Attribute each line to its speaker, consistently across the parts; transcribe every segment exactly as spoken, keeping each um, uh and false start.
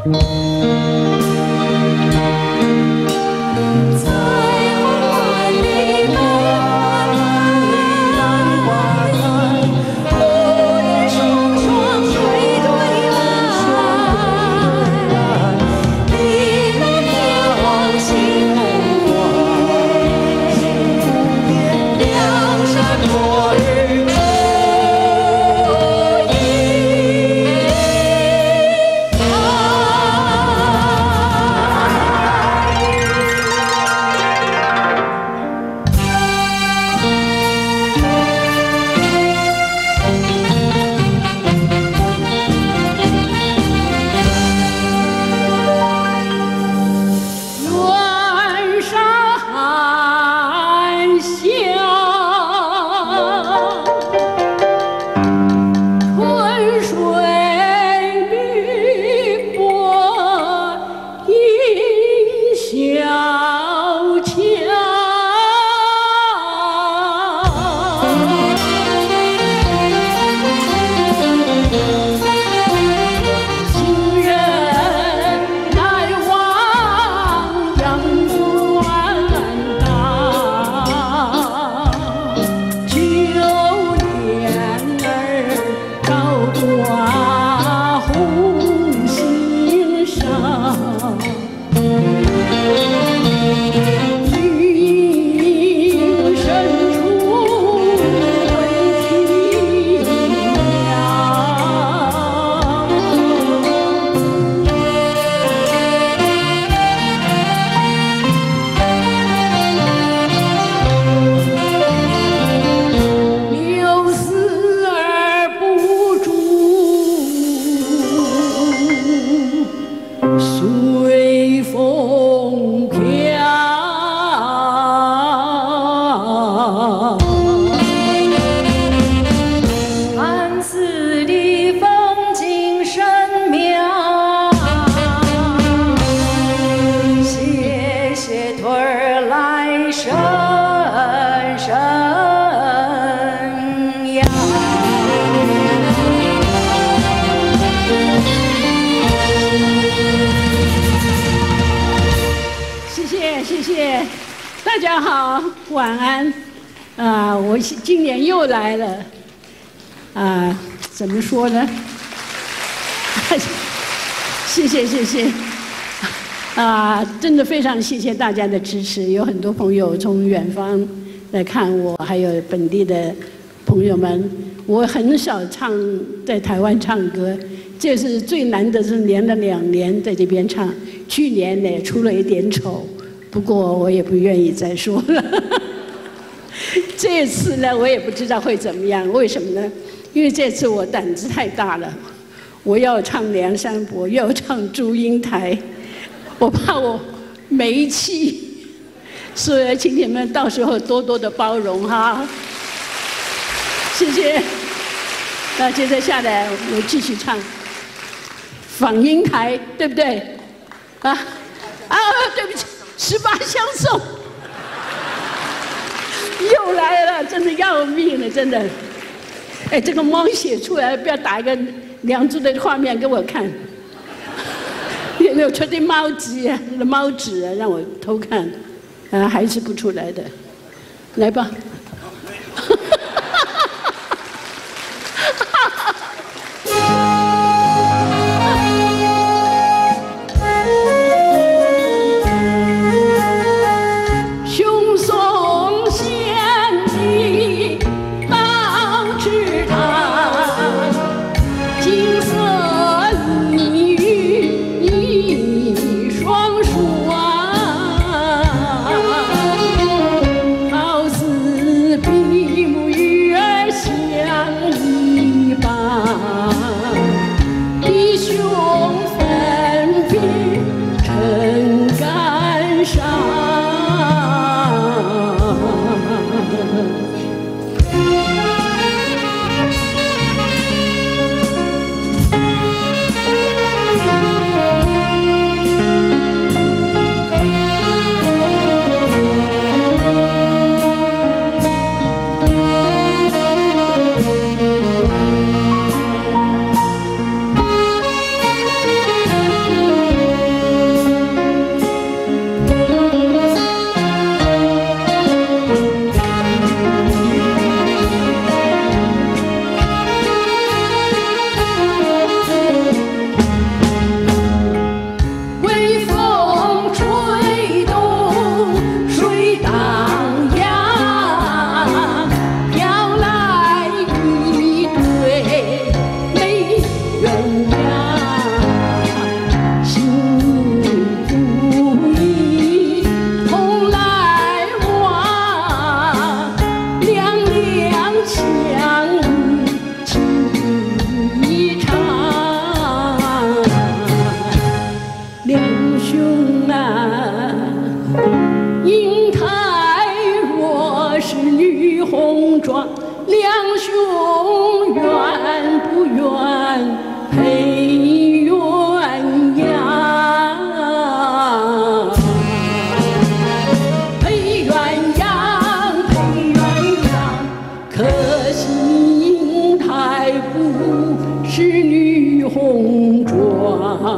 Speaker 1: 大家好，晚安。啊，我今年又来了。啊，怎么说呢？谢谢谢谢。啊，真的非常谢谢大家的支持，有很多朋友从远方来看我，还有本地的朋友们。我很少唱在台湾唱歌，这是最难的，是连了两年在这边唱。去年呢出了一点丑。不过我也不愿意再说了。这次呢，我也不知道会怎么样。为什么呢？因为这次我胆子太大了，我要唱《梁山伯》，又要唱《祝英台》，我怕我没气，所以请你们到时候多多的包容哈。谢谢。那接着下来，我继续唱《访英台》，对不对？啊啊，对不起。十八相送又来了，真的要命了，真的。哎，这个猫写出来，不要打一个梁祝的画面给我看。有没有出的猫纸啊？猫纸啊，让我偷看，啊，还是不出来的。来吧。
Speaker 2: 好似
Speaker 1: 红妆。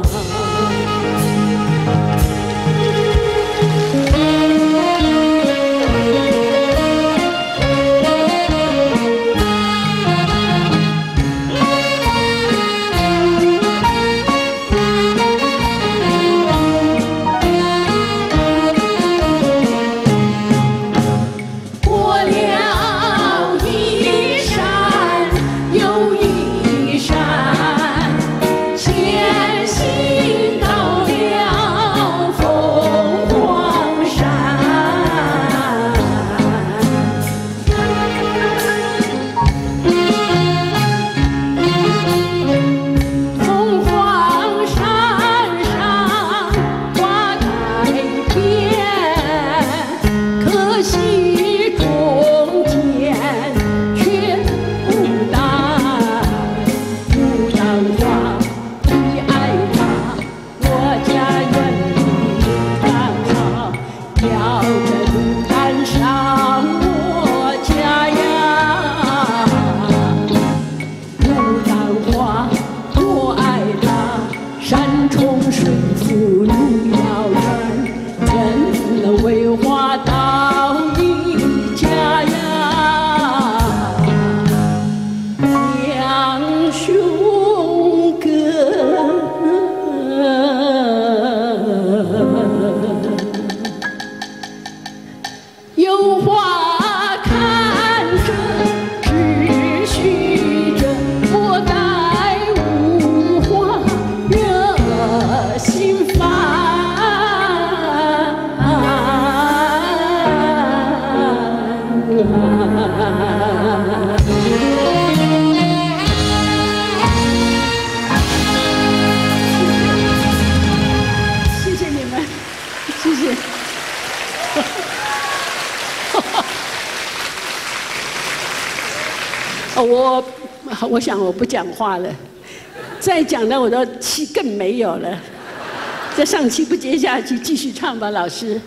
Speaker 1: 我我想我不讲话了，再讲的我的气更没有了。这上气不接下气，继续唱吧，老师。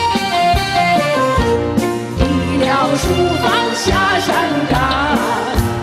Speaker 2: 书房下山岗。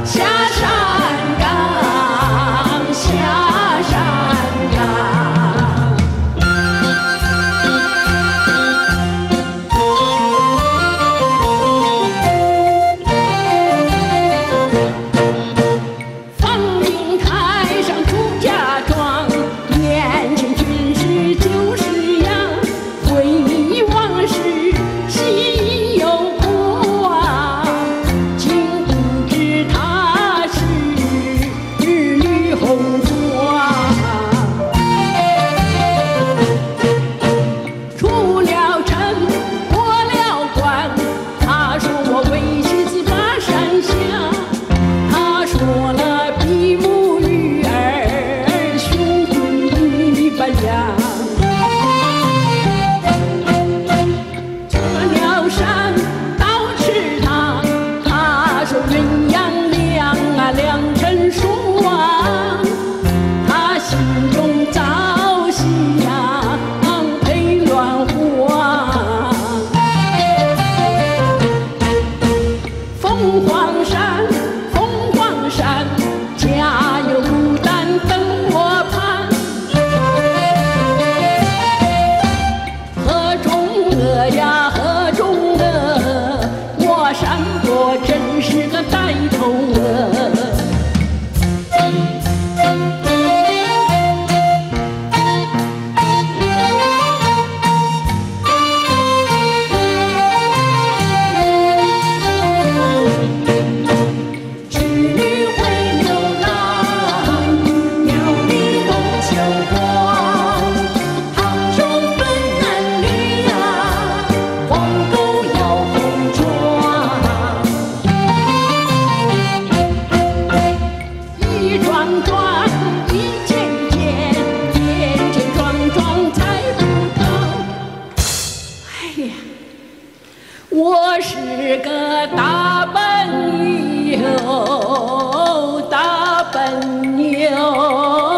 Speaker 1: 天，我是个大笨牛，大笨牛。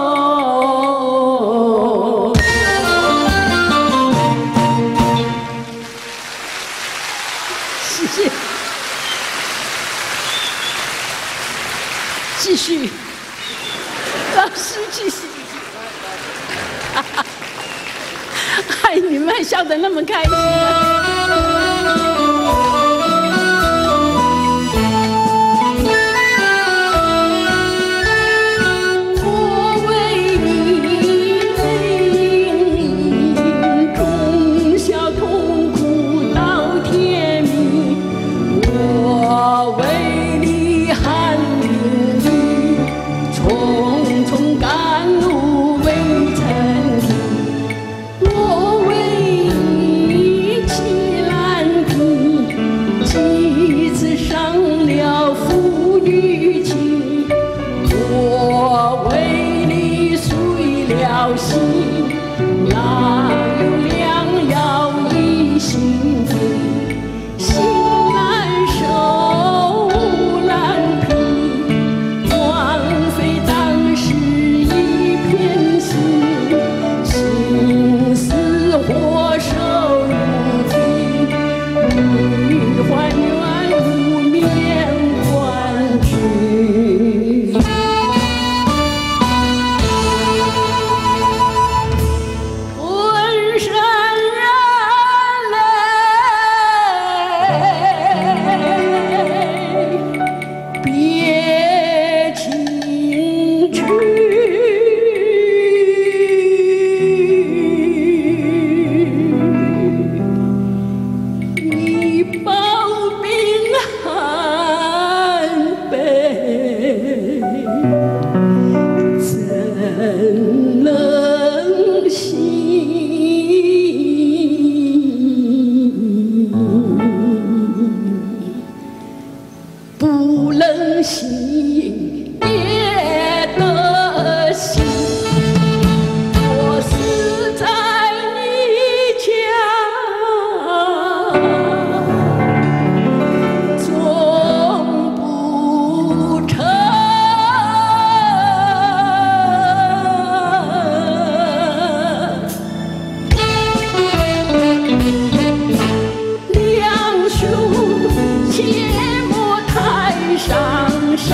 Speaker 1: 谢谢。继续，老师继续。嗨，你们还笑得那么开心啊！我为你为你忠孝痛苦到天明，我为你汗淋漓，匆匆赶路未曾停。我为你起兰亭，几次伤了父女情。我为你碎了心，哪有良药医心病？心难收，物难平，枉费当时一片心。心似火烧如瓶，女还原无面冠军。浑身染泪，别情去。你抱冰寒悲，怎能行？不能行也得行。我死在你家，总不成。两兄切莫太伤身，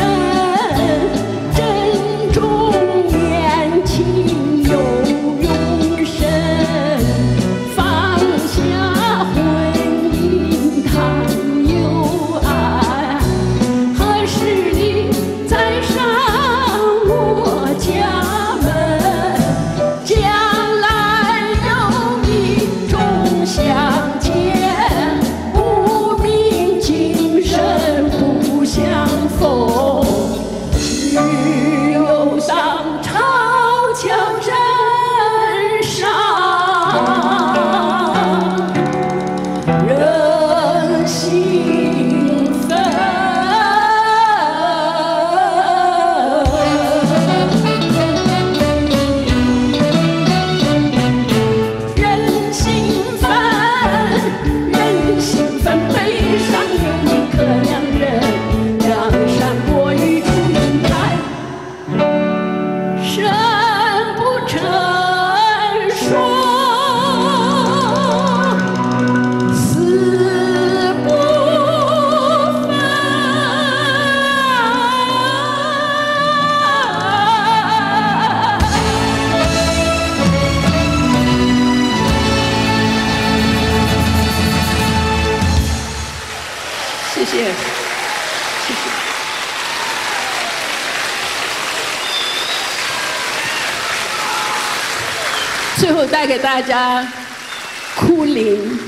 Speaker 1: 珍重年轻有永生。放下婚姻谈友爱，何时你再上我家门？将来有你终相见，无名今生不相逢。只有当潮桥镇上，人心分。人心分，人心分，悲伤有你可两人，梁山伯与祝英台，生不成双，死不分。谢谢，谢谢。最后带给大家《哭灵》。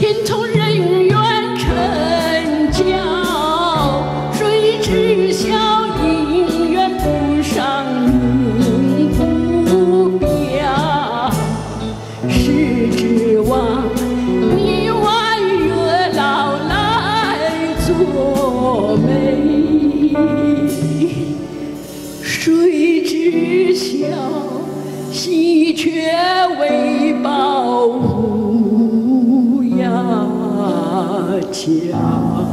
Speaker 1: 云从人远成交，谁知晓姻缘不上命不表，是指望你弯月老来作媒，谁知晓喜鹊为报乌鸦叫，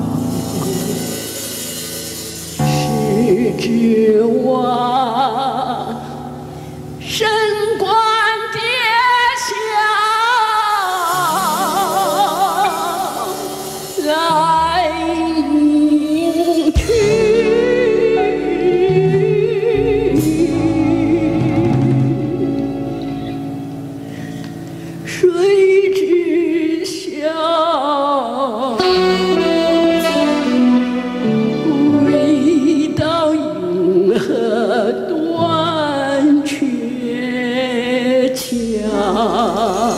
Speaker 1: 是指望升官跌下来迎娶。谁知晓未到银河断鹊桥，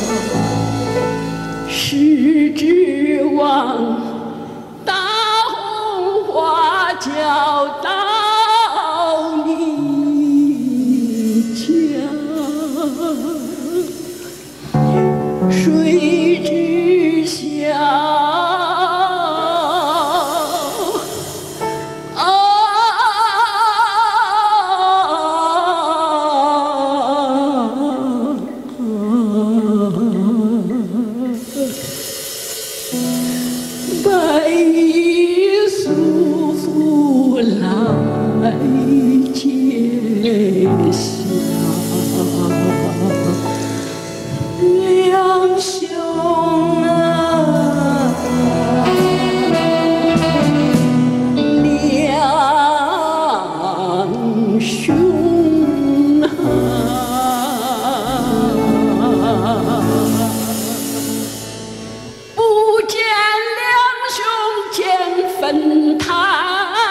Speaker 1: 是指望大红花轿到你家，谁知晓啊，白衣素服来揭晓，两兄啊，两兄啊，不见两兄见坟台。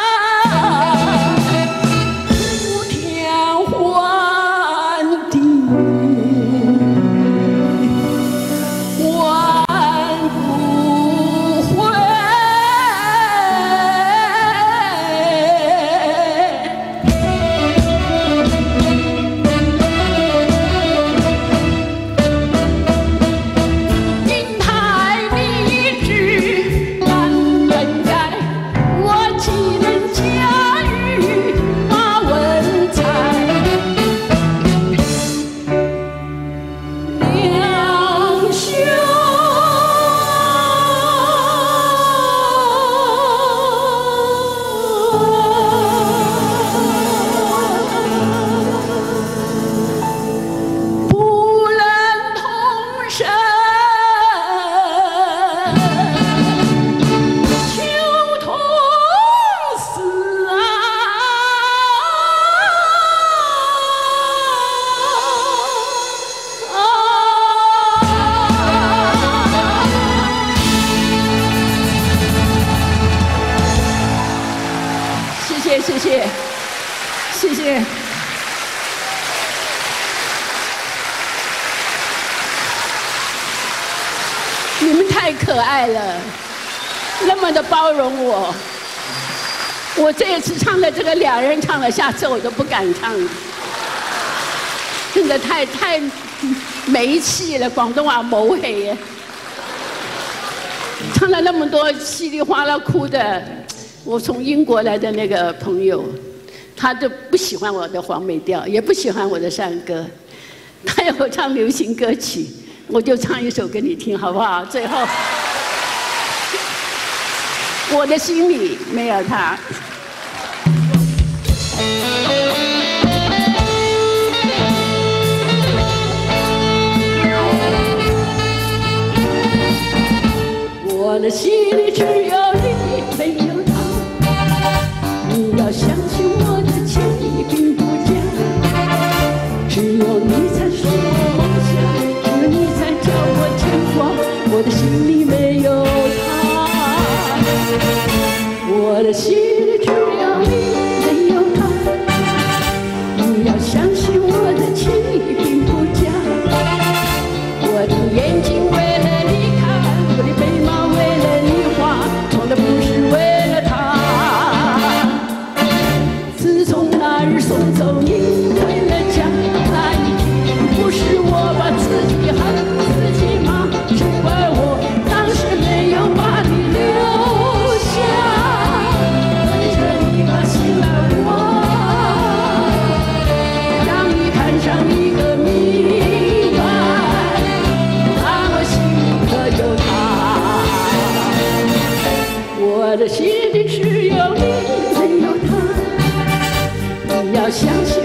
Speaker 1: 谢谢，谢谢。你们太可爱了，那么的包容我。我这一次唱的这个两人唱了，下次我都不敢唱了，真的太太没气了，广东话冇气啊！唱了那么多稀里哗啦哭的。我从英国来的那个朋友，他都不喜欢我的黄梅调，也不喜欢我的山歌，他要我唱流行歌曲，我就唱一首给你听，好不好？最后，我的心里没有他。我的心里只有你，没有他。你要相信我的情意并不假，只有你才是我梦想，只有你才叫我牵挂。我的心里没有他，我的心里只有你，没有他。你要相信我的情意并不假，我的眼睛为了你看。 我的心里只有你，没有他。你要相信。